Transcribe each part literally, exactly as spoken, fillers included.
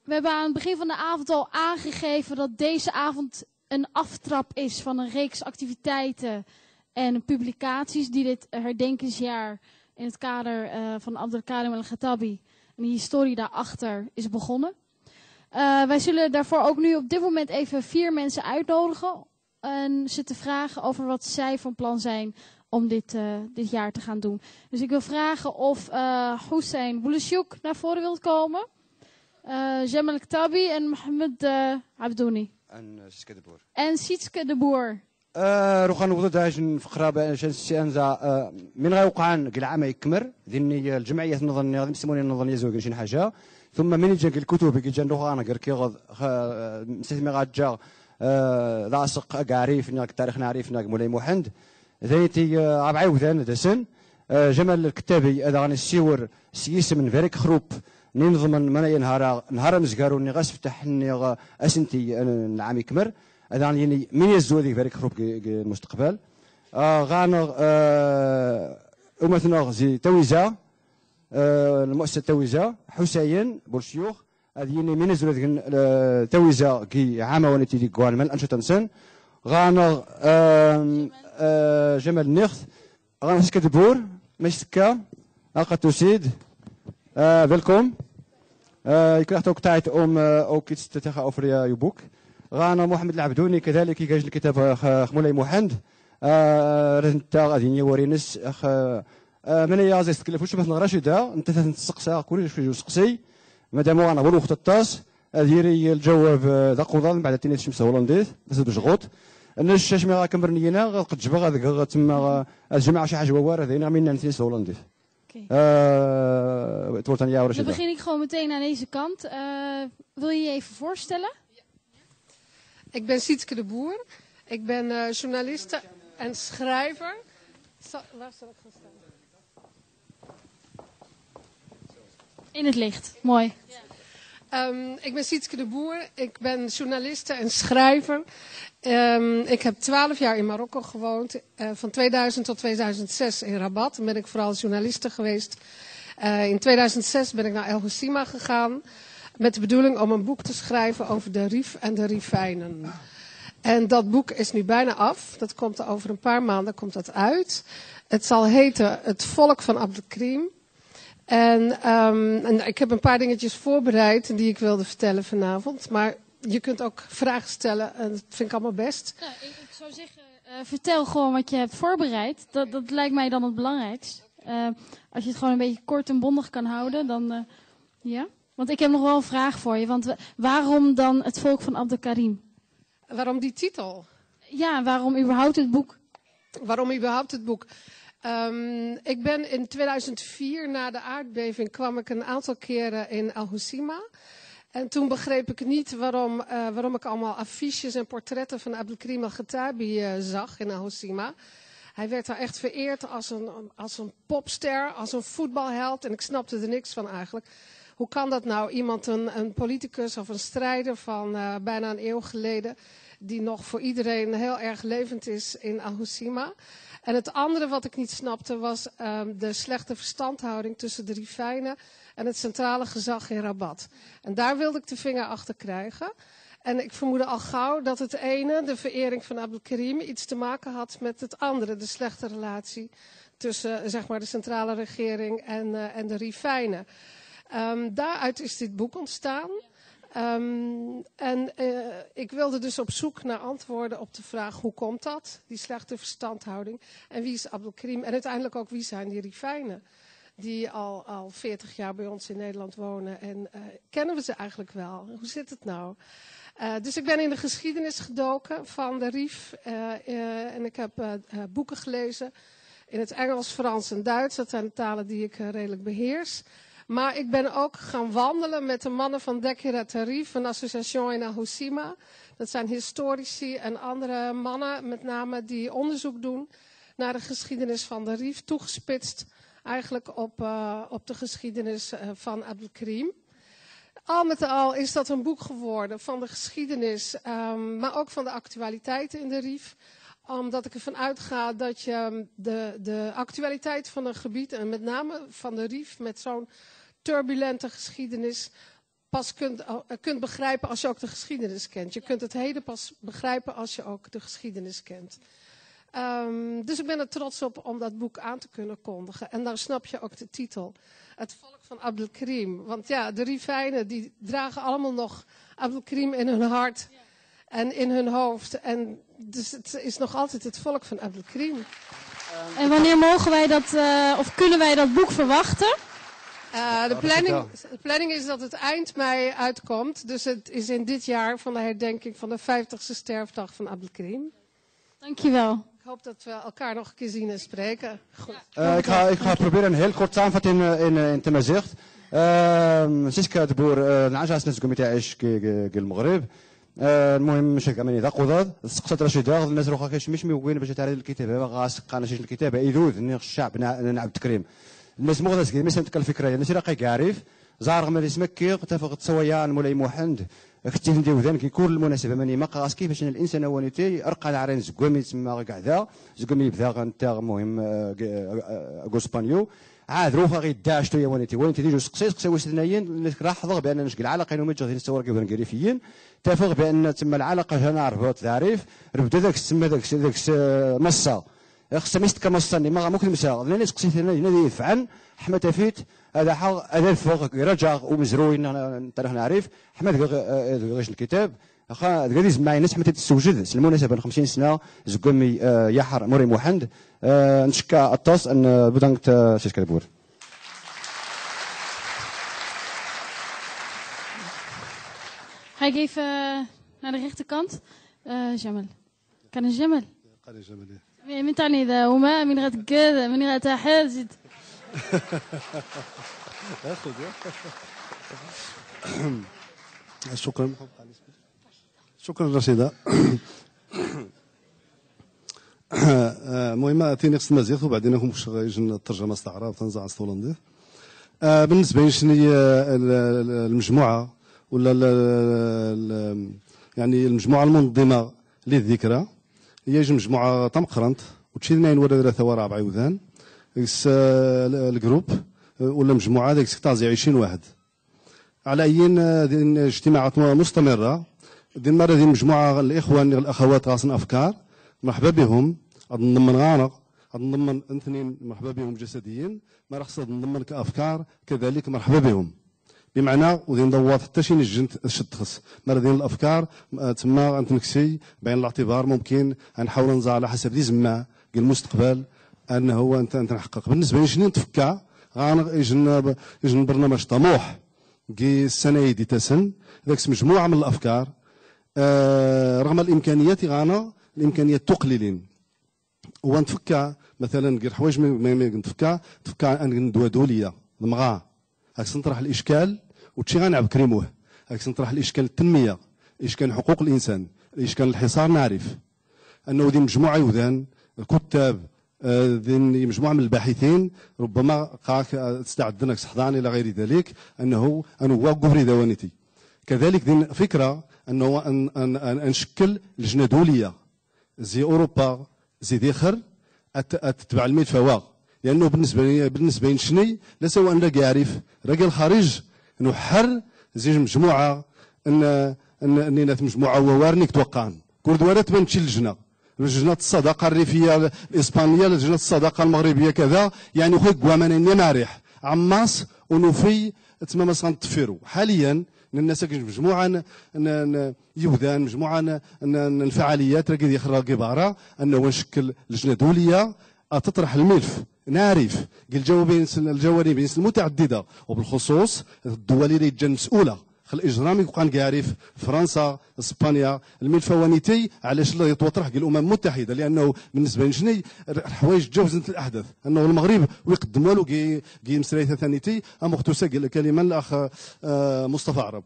we hebben aan het begin van de avond al aangegeven dat deze avond een aftrap is van een reeks activiteiten en publicaties die dit herdenkingsjaar in het kader uh, van Abdelkarim al-Khattabi en die historie daarachter is begonnen. Uh, wij zullen daarvoor ook nu op dit moment even vier mensen uitnodigen en ze te vragen over wat zij van plan zijn om dit, uh, dit jaar te gaan doen. Dus ik wil vragen of uh, Hussein Boulashouk naar voren wilt komen. Uh, Jamal al-Khattabi en Mohamed uh, Abdouni. En Sietske de Boer. En Sietske de Boer. روخان وضد هاجن فقرة باش سيانزا من غيوقعان كل عام يكمر ذني الجمعية النظرية غادي يسموني النظرية زوج شي حاجة ثم من يجي الكتب كي جان روخان غير كي غاد مستثمر غاجا لاصق قاريف ناك تاريخ نعرف ناك مولاي محمد ذيتي ربعي وثان دسن جمال الكتابي هذا غادي السيور سيس من فيريك خروب ننظم من نهار نهار مزكارو ني غاسفتح ني اسنتي العام يكمر هذا يعني من يزود ذيك فيريك خروب المستقبل غانا أمتنا زي تويزا المؤسسة تويزا حسين بولشيوخ هذه يعني من يزود ذيك تويزا كي عام ونتي ديك قوان من الأنشطة نسن غانا جمال نيخت غانا سكت بور مشتكا ألقى توسيد welkom. Je krijgt ook tijd om ook iets te zeggen over je boek. غانا محمد العبدوني كذلك يجي الكتاب مولاي محمد انت غادي يورينس اخ من هي غادي تتكلف واش مثلا راشده انت تسقسا كلش في سقسي مادام انا بولو وقت الطاس ديري الجواب ذا قوضان بعد تيني الشمس هولنديز بس بجغوط الناس شاش مي غاكمرنينا غتقد جبا غادي تما الجماعه شي حاجه ووار هذينا من نتيس هولنديز. Het wordt aan jou, Rashida. Dan begin ik gewoon meteen aan deze kant. Uh, wil je je even voorstellen? Ik ben Sietske de Boer. Ik ben uh, journaliste en schrijver. Zal, waar zal ik gaan staan? In het licht, mooi. Ja. Um, ik ben Sietske de Boer. Ik ben journaliste en schrijver. Um, ik heb twaalf jaar in Marokko gewoond. Uh, van tweeduizend tot tweeduizend zes in Rabat. Dan ben ik vooral journaliste geweest. Uh, in tweeduizend zes ben ik naar El Hoceima gegaan. Met de bedoeling om een boek te schrijven over de Rif en de Rifijnen. En dat boek is nu bijna af. Dat komt over een paar maanden komt dat uit. Het zal heten Het Volk van Abdelkrim. En, um, en ik heb een paar dingetjes voorbereid die ik wilde vertellen vanavond. Maar je kunt ook vragen stellen en dat vind ik allemaal best. Ja, ik, ik zou zeggen, uh, vertel gewoon wat je hebt voorbereid. Dat, dat lijkt mij dan het belangrijkste. Uh, als je het gewoon een beetje kort en bondig kan houden, dan uh, ja. Want ik heb nog wel een vraag voor je. Want waarom dan Het Volk van Abdelkarim? Waarom die titel? Ja, waarom überhaupt het boek? Waarom überhaupt het boek? Um, ik ben in tweeduizend vier, na de aardbeving, kwam ik een aantal keren in El Hoceima. En toen begreep ik niet waarom, uh, waarom ik allemaal affiches en portretten van Abdelkrim al-Khattabi uh, zag in El Hoceima. Hij werd daar echt vereerd als een, als een popster, als een voetbalheld. En ik snapte er niks van eigenlijk. Hoe kan dat nou? Iemand, een, een politicus of een strijder van uh, bijna een eeuw geleden, die nog voor iedereen heel erg levend is in El Hoceima. En het andere wat ik niet snapte was um, de slechte verstandhouding tussen de Rifijnen en het centrale gezag in Rabat. En daar wilde ik de vinger achter krijgen. En ik vermoedde al gauw dat het ene, de verering van Abdelkarim, iets te maken had met het andere, de slechte relatie tussen zeg maar, de centrale regering en, uh, en de Rifijnen. Um, daaruit is dit boek ontstaan. Um, en uh, ik wilde dus op zoek naar antwoorden op de vraag hoe komt dat, die slechte verstandhouding. En wie is Abdelkarim en uiteindelijk ook wie zijn die Rifijnen. Die al, al veertig jaar bij ons in Nederland wonen. En uh, kennen we ze eigenlijk wel? Hoe zit het nou? Uh, dus ik ben in de geschiedenis gedoken van de Rif. Uh, uh, en ik heb uh, uh, boeken gelezen in het Engels, Frans en Duits. Dat zijn de talen die ik uh, redelijk beheers. Maar ik ben ook gaan wandelen met de mannen van Dekira Tarif, een association in El Hoceima. Dat zijn historici en andere mannen, met name die onderzoek doen naar de geschiedenis van de Rif, toegespitst eigenlijk op, uh, op de geschiedenis uh, van Abdelkarim. Al met al is dat een boek geworden van de geschiedenis, um, maar ook van de actualiteiten in de Rif. Omdat ik ervan uitga dat je de, de actualiteit van een gebied, en met name van de Rif, met zo'n turbulente geschiedenis, pas kunt, kunt begrijpen als je ook de geschiedenis kent. Je kunt het heden pas begrijpen als je ook de geschiedenis kent. Um, dus ik ben er trots op om dat boek aan te kunnen kondigen. En dan snap je ook de titel. Het volk van Abdelkrim. Want ja, de Rifijnen die dragen allemaal nog Abdelkrim in hun hart en in hun hoofd. En dus het is nog altijd het volk van Abdelkrim. En wanneer mogen wij dat, uh, of kunnen wij dat boek verwachten? Uh, de, planning, de planning is dat het eind mei uitkomt. Dus het is in dit jaar van de herdenking van de vijftigste sterfdag van Abdelkrim. Dankjewel. Ik hoop dat we elkaar nog een keer zien en spreken. Goed. Uh, ik, ga, ik ga proberen een heel kort samenvatting in, in, in تمازيغ. سيسكا دبور العجاز ناس كوميتي عايش كي المغرب. المهم مش كمان إذا قضاد سقطت رشيدة الناس روخا كاش مش ميوين باش تعرض الكتابة غاس قانا شيء الكتابة إيدود نيخ الشعب نعبد تكريم الناس مغدس كي مثلا تلك الفكرة الناس راقي عارف زار غمر اسمك كي اتفق تسويا مولاي محمد اختي ندي وذان كي كل المناسبة ماني ما قاس كيفاش الانسان هوانيتي ارقى العرين زكومي تسمى كاع زكومي يبدا غنتا المهم غوسبانيو عاد روحا غي داشتو يا ونيتي ونيتي ديجو سقسي سقسي واش ثنايين راح حضر بان نشكل العلاقه انهم يجوا نصور كيف نقريفيين اتفق بان تم العلاقه جانا ربط تعريف ربدا داك السما داك داك مصا خصها ميست كمصا ما ممكن مسا انا سقسي ثنايين يفعل احمد تفيت هذا حق هذا الفوق رجع ومزروين انت نعرف احمد غيش الكتاب اخا غادي زعما الناس حمد تسوجد المناسبه خمسين سنه زكومي يحر موري محمد نشكا الطاس ان bedankt Siska de Boer. Ga ik even uh, naar de rechterkant. Uh, Jamal. Kan een Jamal? Kan een Jamal. من تاني إذا وما من غير كذا من غير تحل زيد. شكرا شكرا رشيدة. المهم اتيني خص المزيغ وبعدين نكون باش غيجي الترجمه استعراض تنزع الهولندي. بالنسبه لي شنو هي المجموعه ولا يعني المجموعه المنظمه للذكرى هي مجموعه تمقرنت وتشيلنا ولا ثلاثه ورابع وذان الجروب ولا مجموعه ديك ستازي عشرين واحد على اي اجتماعات مستمره دي المره دي مجموعه الاخوان الاخوات غاصن افكار مرحبا بهم نضمن غانق نضمن اثنين مرحبا بهم جسديا ما راح نضمن كافكار كذلك مرحبا بهم بمعنى وذي ندوات حتى شي نجنت شتخص مرضين الافكار تما نتنكسي بعين الاعتبار ممكن نحاول نزع على حسب دي زما المستقبل انه هو انت انت نحقق بالنسبه لي شنو نتفكى غانق يجن يجن برنامج طموح كي السنه يدي تسن ذاك مجموعه من الافكار آه رغم الامكانيات غانا الامكانيات تقليلين ونتفكى مثلا كير حوايج نتفكى تفكى ان ندوه دوليه المغا هاك نطرح الاشكال وتشي غنعب كريموه هاك نطرح الاشكال التنميه اشكال حقوق الانسان اشكال الحصار نعرف انه دي مجموعه يوذان الكتاب ذي مجموعه من الباحثين ربما قاك تستعد صحضان الى غير ذلك انه انه واقف دوانيتي كذلك دي فكره انه ان ان, أن نشكل لجنه دوليه زي اوروبا زي ديخر تتبع الملفوى لانه بالنسبه لي بالنسبه لي شني لا سواء ان راك يعرف راجل الخارج انه حر زي مجموعه ان ان اننا مجموعه ووارنيك توقعن كل دوله تبان تشي اللجنه لجنه الصداقه الريفيه الاسبانيه لجنه الصداقه المغربيه كذا يعني خويا كوامانين مارح عماس ونوفي تما ما تفيروا حاليا الناس مجموعه يوذان مجموعه الفعاليات راكي يخرج كبارة انه نشكل لجنه دوليه تطرح الملف نعرف الجوابين الجوانب المتعدده وبالخصوص الدول اللي تجن مسؤوله خل الاجرام يكون كيعرف فرنسا اسبانيا الملف وانيتي علاش لا يتوطرح الامم المتحده لانه بالنسبه لشني حوايج تجاوزت الاحداث انه المغرب ويقدموا له كي كي مسريته ثانيتي ام اختوسا كلمه الاخ مصطفى عرب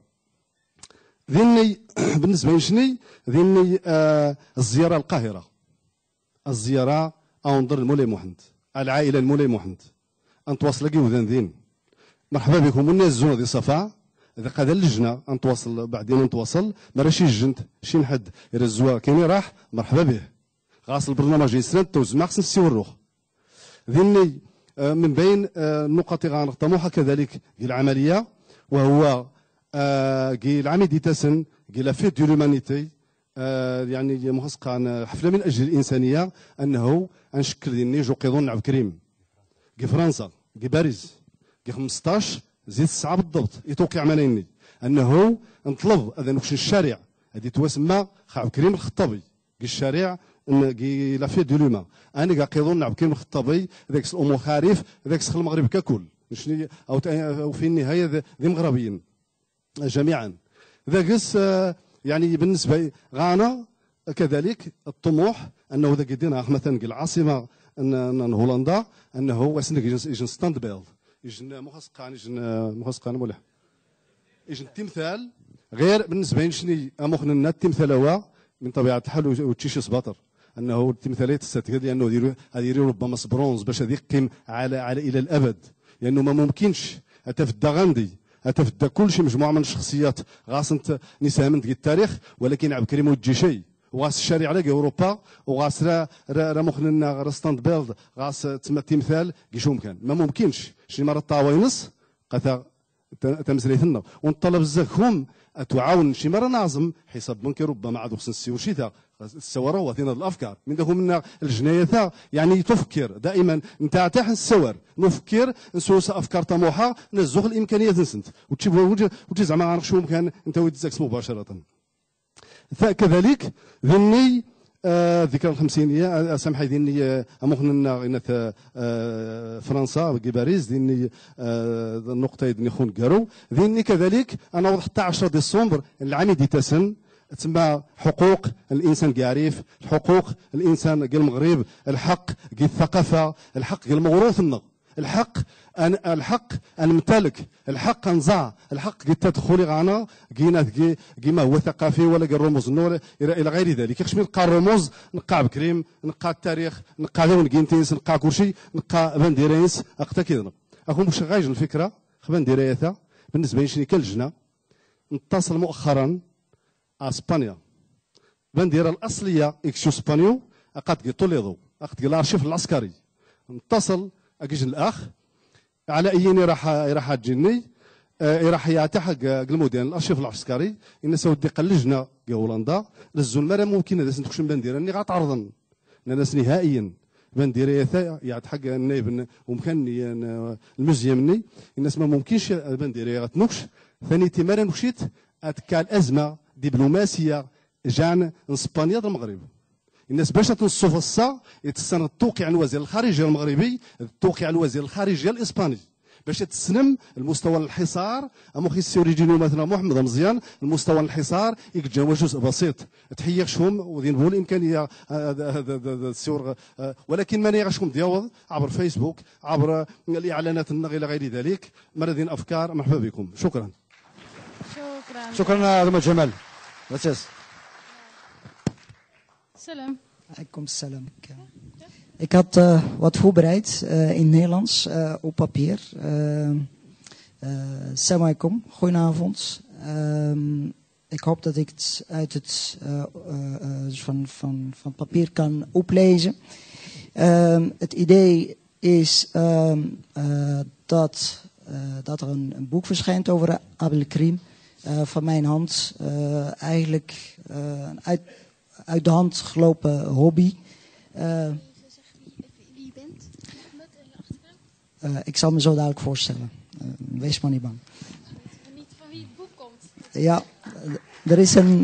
ذني بالنسبه لشني ذني آه الزياره القاهره الزياره انظر المولاي محمد العائله المولاي محمد انتواصل كي وذن ذين مرحبا بكم الناس زون دي صفا اذا قاد اللجنه نتواصل بعدين نتواصل ما راه شي جنت شي نحد يرزوا كاين راح مرحبا به غاص البرنامج يسرد توز ما خصنا نسيو الروح ذني من بين النقط غنطموحه كذلك العمليه وهو كي العام ديتاسن كي لا فيت دو لومانيتي يعني مخصقة حفلة من أجل الإنسانية أنه أنشكل ديني جو قيضون نعب كريم كي فرنسا كي باريس كي خمسطاش زيد تسعة بالضبط يتوقع ملايني أنه نطلب هذا نكش الشارع هذه توسمى خعب كريم الخطابي كي الشارع كي لا فيت دو لوما أنا كا قيضون نعب كريم الخطابي ذاك الأمور خارف ذاك سخ المغرب ككل شنو أو في النهاية ذي مغربيين جميعا ذاك يعني بالنسبة غانا كذلك الطموح أنه ذاك يدينا مثلا العاصمة ان هولندا انه واسنك يجن ستاند بيلد يجن مخصقان يجن مخصقان مولح يجن التمثال غير بالنسبه لشني امخنا التمثال هو من طبيعه الحال وتشيش سباطر انه التمثاليه تستفيد لانه يديروا يديروا ربما برونز باش هذيك قيم على على الى الابد لانه ما ممكنش حتى في الدغندي حتى في كل شيء مجموعه من الشخصيات غاس انت نساء من التاريخ ولكن عبد الكريم وتجي شيء وغاس الشارع على اوروبا وغاس را را مخنا را ستاند بيلد غاس تما التمثال كيشو مكان ما ممكنش شي مره طاوينص قتا تمزريتنا ونطلب بزاف هم تعاون شي مره نعزم حساب بنكي ربما عاد خصنا نسيو شي السوره وثينا الافكار من ذاك من الجنايه يعني تفكر دائما نتاع تاع السوار نفكر نسوس افكار طموحه نزوغ الامكانيات نسنت وتشوف وتجي زعما عارف شو مكان انت ويتزاكس مباشره كذلك ذني آه ذكرى الخمسينيه سامحي ذني امخنا غينا آه فرنسا كي باريس ذني آه النقطه ذني خون كارو ذني كذلك انا وضحت حتى عشرة ديسمبر العام ديتاسن تسمى حقوق الانسان كيعرف حقوق الانسان كي المغرب الحق كي الثقافه الحق كي الموروث الحق أن الحق أن نمتلك الحق نزع الحق كي تدخلي غانا كينا كي ما هو ثقافي ولا كي الرموز النور الى غير ذلك يخش نلقى الرموز نلقى بكريم نلقى التاريخ نلقى لون كينتينس نلقى كلشي نلقى بانديرينس اقتا كذا اكون مش غايج الفكره بانديريتا بالنسبه لي كالجنه نتصل مؤخرا اسبانيا بانديرا الاصليه اكسيو اسبانيو اقات كي طوليدو اقات كي الارشيف العسكري نتصل اكيج الاخ على ايني راح راح تجيني راح يعتحق المدير الارشيف العسكري الناس ودي قلجنا كي هولندا للزون ما ممكن هذا سنتكشن باندير اني غاتعرضن الناس نهائيا باندير يعتحق النايب ومكان المزيه مني الناس ما ممكنش باندير غاتنكش ثاني تمارا نكشيت اتكال ازمه دبلوماسيه جان اسبانيا المغرب الناس باش تنصف الصا يتسنى توقيع الوزير الخارجيه المغربي توقيع الوزير الخارجيه الاسباني باش تسلم المستوى الحصار امخي السوريجينو مثلا محمد مزيان المستوى الحصار يتجاوز جزء بسيط تحيقشهم وذين بول الامكانيه السور ولكن ماني غاشكم دياوض عبر فيسبوك عبر الاعلانات الى غير ذلك مرضين افكار مرحبا بكم شكرا شكرا شكرا ضم جمال بس Salam. Alaikum salam. Ik had uh, wat voorbereid uh, in het Nederlands uh, op papier. Uh, uh, Salam alaikum, goedenavond. Uh, ik hoop dat ik het uit het uh, uh, uh, van, van, van papier kan oplezen. Uh, het idee is uh, uh, dat, uh, dat er een, een boek verschijnt over Abdel Karim uh, van mijn hand. Uh, eigenlijk uh, een uit uit de hand gelopen hobby. Uh, Wie je bent? uh, ik zal me zo dadelijk voorstellen. Uh, wees maar niet bang. Niet van wie het boek komt. Ja, er is een...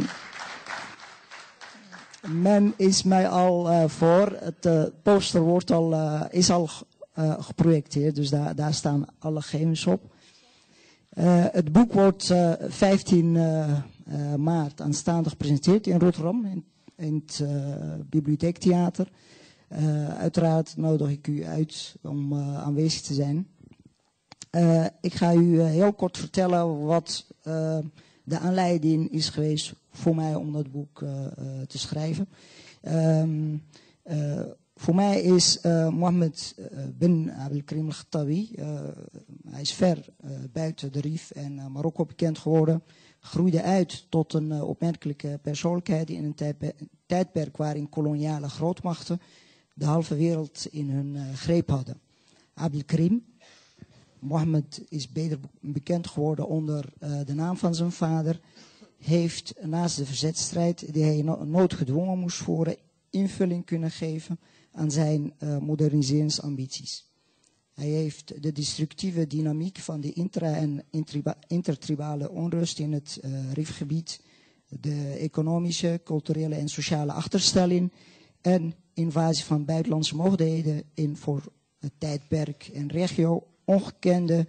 Men is mij al uh, voor. Het uh, poster wordt al, uh, is al uh, geprojecteerd. Dus daar, daar staan alle gegevens op. Uh, het boek wordt uh, vijftien uh, uh, maart aanstaande gepresenteerd in Rotterdam. In, in het uh, Bibliotheektheater. Uh, uiteraard nodig ik u uit om uh, aanwezig te zijn. Uh, ik ga u uh, heel kort vertellen wat uh, de aanleiding is geweest voor mij om dat boek uh, uh, te schrijven. Um, uh, voor mij is uh, Mohammed uh, bin Abdel Karim al-Khattabi, uh, hij is ver uh, buiten de Rif en uh, Marokko bekend geworden. Groeide uit tot een uh, opmerkelijke persoonlijkheid in een tijdperk, tijdperk waarin koloniale grootmachten de halve wereld in hun uh, greep hadden. Abdel Karim, Mohammed is beter bekend geworden onder uh, de naam van zijn vader, heeft naast de verzetstrijd die hij no noodgedwongen moest voeren, invulling kunnen geven aan zijn uh, moderniseringsambities. Hij heeft de destructieve dynamiek van de intra- en intertribale onrust in het uh, Rifgebied, de economische, culturele en sociale achterstelling en invasie van buitenlandse mogendheden in voor het tijdperk en regio ongekende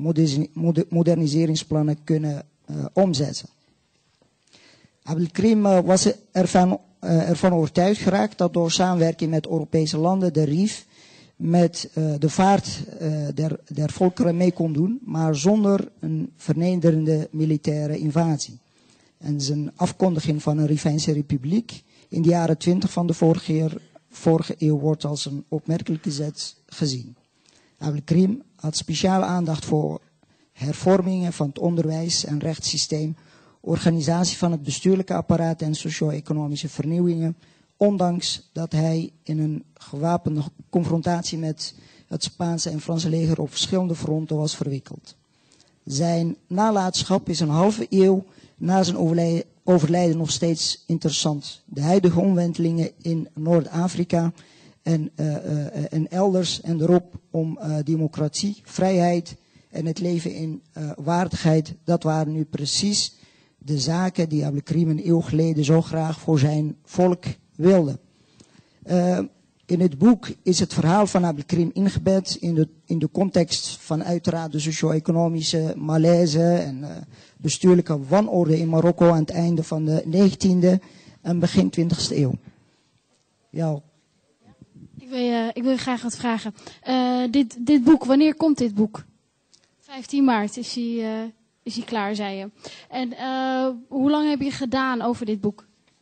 moderniseringsplannen kunnen uh, omzetten. Abdelkrim uh, was ervan, uh, ervan overtuigd geraakt dat door samenwerking met Europese landen de R I F met uh, de vaart uh, der, der volkeren mee kon doen, maar zonder een vernederende militaire invasie. En zijn afkondiging van een Rifijnse republiek in de jaren twintig van de vorige, eeuw, vorige eeuw wordt als een opmerkelijke zet gezien. Abdelkrim had speciale aandacht voor hervormingen van het onderwijs en rechtssysteem, organisatie van het bestuurlijke apparaat en socio-economische vernieuwingen, ondanks dat hij in een gewapende confrontatie met het Spaanse en Franse leger op verschillende fronten was verwikkeld. Zijn nalatenschap is een halve eeuw na zijn overlijden nog steeds interessant. De huidige omwentelingen in Noord-Afrika en, uh, uh, en elders en erop om uh, democratie, vrijheid en het leven in uh, waardigheid, dat waren nu precies de zaken die Abdelkrim een eeuw geleden zo graag voor zijn volk wilde. Uh, in het boek is het verhaal van Abdelkrim ingebed in de, in de context van uiteraard de socio-economische malaise en uh, bestuurlijke wanorde in Marokko aan het einde van de negentiende en begin twintigste eeuw. Ja. Ik wil je, ik wil je graag wat vragen. Uh, dit, dit boek, wanneer komt dit boek? vijftien maart is hij, uh, is hij klaar, zei je. En uh, hoe lang heb je gedaan over dit boek?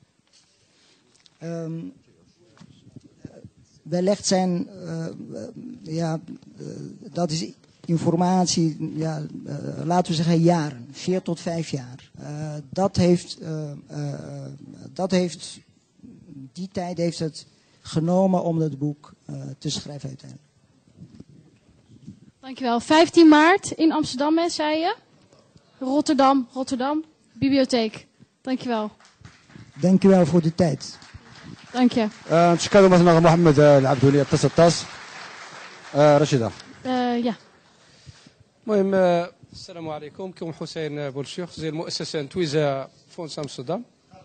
Um, wellicht zijn, uh, ja, uh, dat is informatie, ja, uh, laten we zeggen jaren, vier tot vijf jaar. Uh, dat heeft, uh, uh, dat heeft, die tijd heeft het genomen om dat boek uh, te schrijven uiteindelijk. Dankjewel. vijftien maart in Amsterdam, hè, zei je? Rotterdam, Rotterdam, bibliotheek. Dankjewel. Dankjewel voor de tijd. Dank je. نشكروا مثلا محمد العبدولي التسطاس رشيدة. Ja. المهم السلام عليكم. كم حسين بولشيخ زي المؤسسة تويزا فونس أمستردام.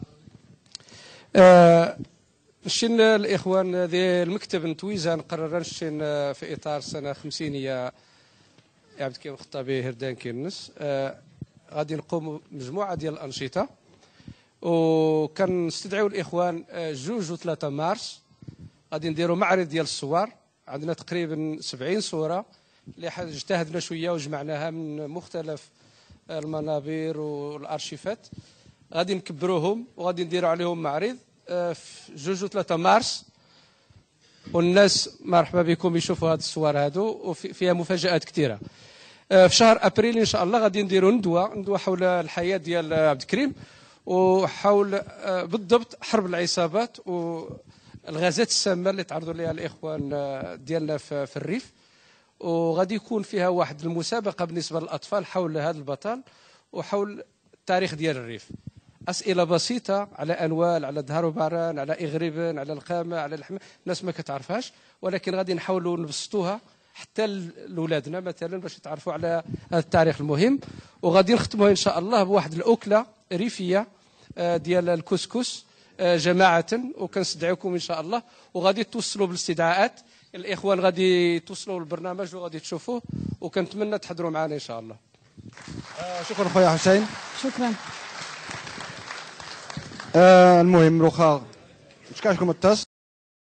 نشين الإخوان ذي المكتب نتويزا نقرر نشين في إطار سنة خمسينية عبد الكريم الخطابي هردان كيرنس. غادي نقوم مجموعة ديال الأنشطة وكان نستدعيو الإخوان جوج وثلاثة مارس غادي نديروا معرض ديال الصور. عندنا تقريبا سبعين صورة اللي اجتهدنا شوية وجمعناها من مختلف المنابر والأرشيفات. غادي نكبروهم وغادي نديروا عليهم معرض في جوج وثلاثة مارس والناس مرحبا بكم يشوفوا هذه الصور هادو وفيها مفاجآت كثيرة. في شهر أبريل إن شاء الله غادي نديروا ندوة ندوة حول الحياة ديال عبد الكريم وحول بالضبط حرب العصابات والغازات السامة اللي تعرضوا لها الإخوان ديالنا في الريف. وغادي يكون فيها واحد المسابقة بالنسبة للأطفال حول هذا البطل وحول التاريخ ديال الريف. أسئلة بسيطة على أنوال، على دهر وباران، على إغريبن، على القامة، على اللحمة، الناس ما كتعرفهاش ولكن غادي نحاولوا نبسطوها حتى لولادنا مثلا باش يتعرفوا على هذا التاريخ المهم. وغادي نختموها إن شاء الله بواحد الأكلة ريفية ديال الكسكس جماعة وكنستدعيكم إن شاء الله وغادي توصلوا بالاستدعاءات. الإخوان غادي توصلوا للبرنامج وغادي تشوفوه وكنتمنى تحضروا معنا إن شاء الله. شكرا خويا حسين. شكرا. المهم روخا شكرا لكم التص